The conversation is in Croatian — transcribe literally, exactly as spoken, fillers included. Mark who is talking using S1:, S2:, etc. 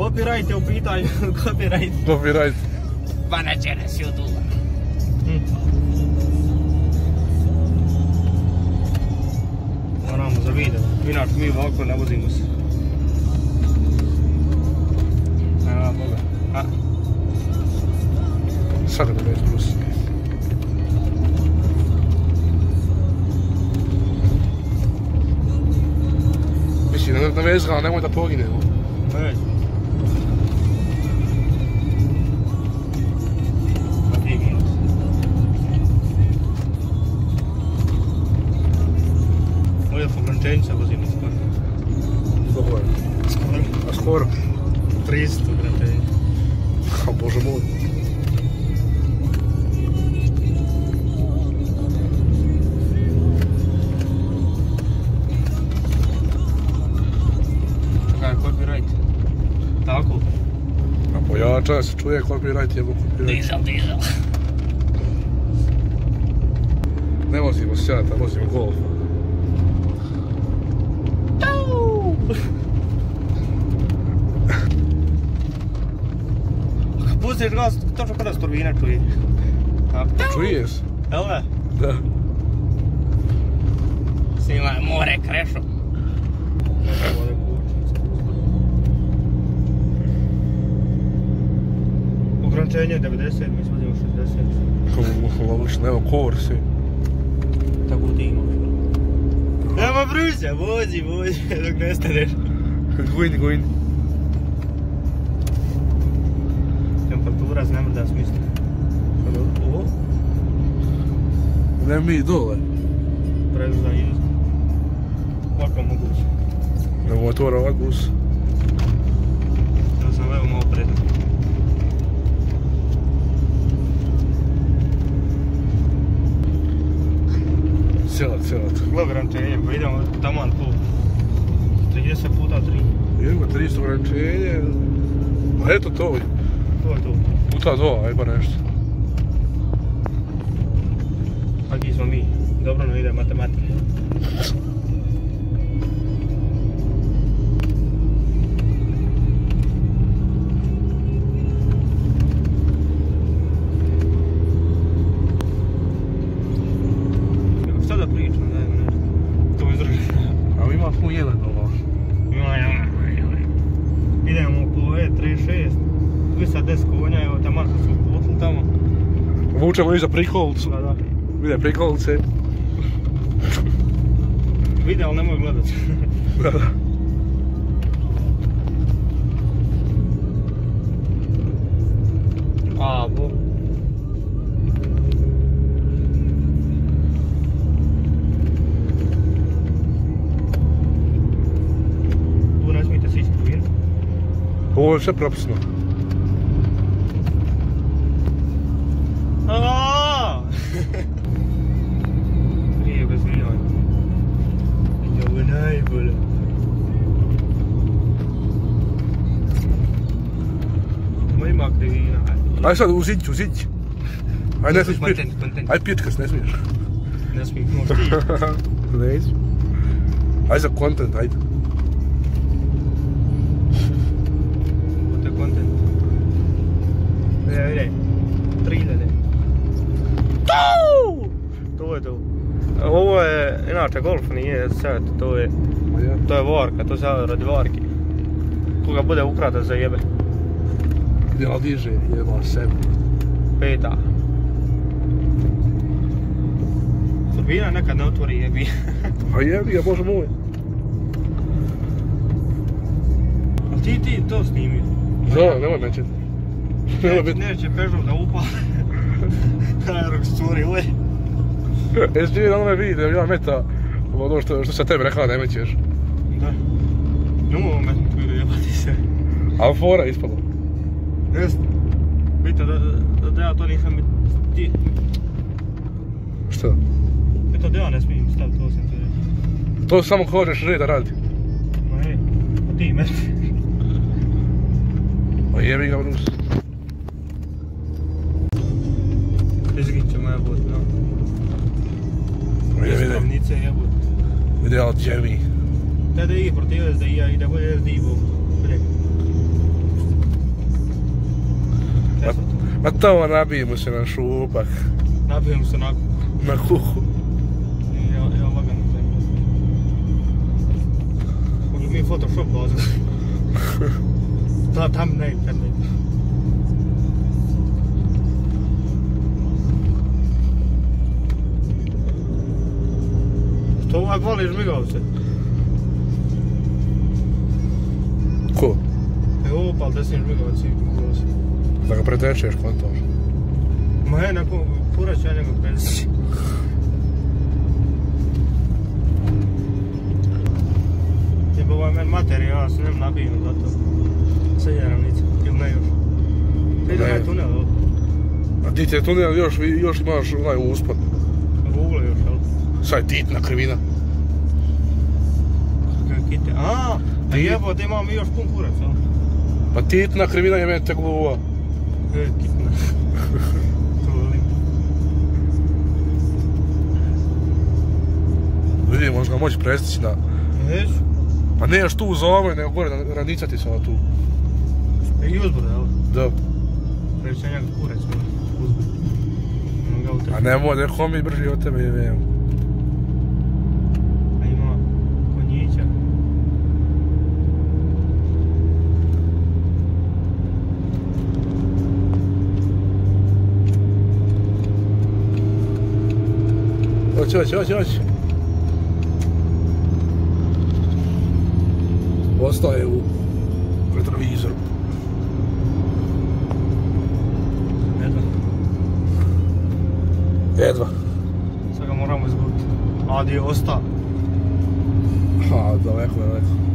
S1: Copyright je u pitanju, copyright.
S2: Copyright.
S1: Pa neće nas YouTube. Moramo za video, inače mi ovako ne vozimo se. Nema Boga. A.
S2: Sad da neće brusiti. Mislim, na vezga, nemoj da poginemo.
S1: Neće. Pa digimo se. Ovdje po Grančenica vozimo skoro.
S2: Dobro je.
S1: Skoro.
S2: A skoro?
S1: tristo Grančenica.
S2: A bože moj.
S1: Copyright. Tako?
S2: A pojača se čuje copyright, jebo copyright.
S1: Dizel, dizel.
S2: Ne vozimo Seata, vozimo Golfa.
S1: Pustiš gas, točno kada se turbina čuje.
S2: Čuješ?
S1: Jel ne?
S2: Da.
S1: Snima je more krešo. Ograničenje devedeset, mi smo imamo šezdeset.
S2: Logično, evo kor svi.
S1: Tako ti imaš. Nema Bruce, vozi, vozi, dok ne staneš.
S2: Gujni, gujni.
S1: Temperatura znam da smisli. Ovo?
S2: Ne mi dole.
S1: Preduza jezik. Ovako moguće.
S2: Ne motora ovak bus.
S1: Ja sam evo malo predan.
S2: Sjelat, sjelat.
S1: Gle ograničenje, pa idemo taman tu. trideset puta tri.
S2: Idemo tristo ograničenje. A eto to.
S1: To je to.
S2: Puta dva, aj bar nešto.
S1: Aki smo mi. Dobro nam ide matematika. Šta da pričam, dajmo nešto. To mi zdrži.
S2: A ima pun jedan ovo.
S1: Ima, ima, ima. Idemo po E trideset šest. Vi sad deset konja, evo tamo što smo potli tamo.
S2: Vučemo iza prikolicu.
S1: Da, da.
S2: Vide prikolice.
S1: Vide, ali nemoj gledat.
S2: Da, da.
S1: A, bo. Tu ne smijete se isprovjeriti.
S2: Ovo je sve propisno.
S1: Aaaa! Nije bez milijona. Ovo je najbolje. Ovo ima krivina.
S2: Aj sad uzić, uzić. Aj ne smiješ pit.
S1: Kontent, kontent.
S2: Aj pitkas, ne smiješ.
S1: Ne smijem, možda ti.
S2: Neću. Aj za kontent, ajde.
S1: Ovo je kontent. Vide, vide. Tri hiljade. To je to. Ovo je, inače Golf nije Seat, to je, to je varka, to se radi varki. Koga bude ukrata za jebe.
S2: Jel diže, jeba sebe.
S1: Peta. Turbina nekad ne otvori jebi.
S2: A jebi ga, bože moj.
S1: A ti ti to snimio?
S2: Da, nemoj mećeti.
S1: Neće, neće Peugeot da upali. Aerox curi, ule.
S2: Jesi ti vidio onome video, ja meta ono što, što se tebi rekla da ne mećeš.
S1: Da. Ne mogu metnut video, jebati se.
S2: A fora ispalo.
S1: Jest. Vidite da, da, da ja to nisam ti.
S2: Šta?
S1: Vidite da ja ne smijem staviti, to sam ti reći.
S2: To samo hoćeš reda radi.
S1: Ma ne, a ti metiš.
S2: A jebi ga Brus.
S1: Izgit ćemo jebot, no.
S2: Vidi, vidi.
S1: Ispravnice jebot.
S2: Vidi, ali jebi.
S1: Te da ide protiv S D I-a i da bude S D I bog. Vidi.
S2: Ma to nabijemo se na šupak.
S1: Nabijemo se na kuhu.
S2: Na kuhu.
S1: Ja, ja lagano zemlju. Možda mi je Photoshop baza. Da, tam ne, kad ne. Što ovaj voli žmigavce?
S2: Ko?
S1: E, opal desni žmigavac i ugrozi.
S2: Da ga pretečeš, kontaš.
S1: Ma je, nakon pura će ja njega preći. Jeba ovaj men materija, ja se nem nabijem zato. Srednja ravnica, ili ne još. Ide onaj tunel, ali?
S2: A ti te tunel još, još imaš onaj uspod.
S1: Google još, jel?
S2: Sad je Titna krivina.
S1: Kite, aaa, a jebo, da imamo još pun kurac, jel?
S2: Pa Titna krivina je meni te gluva.
S1: E, Titna. To volim.
S2: Vidi, možda ga moći prestići na...
S1: Neću.
S2: Pa ne još tu za ovoj, nego gore ranicati se tu.
S1: E, i uzbrda, jel?
S2: Da.
S1: Preći će njega kurac, uzbrda.
S2: A nemoj, neko mi brži od tebe, jevem.
S1: A ima konjića.
S2: Hoći, hoći, hoći, hoći. Ostaje u retrovizoru.
S1: Jedva.
S2: Jedva.
S1: Sad ga moramo izgubiti. Adi je ostao.
S2: Ha, daleko, daleko.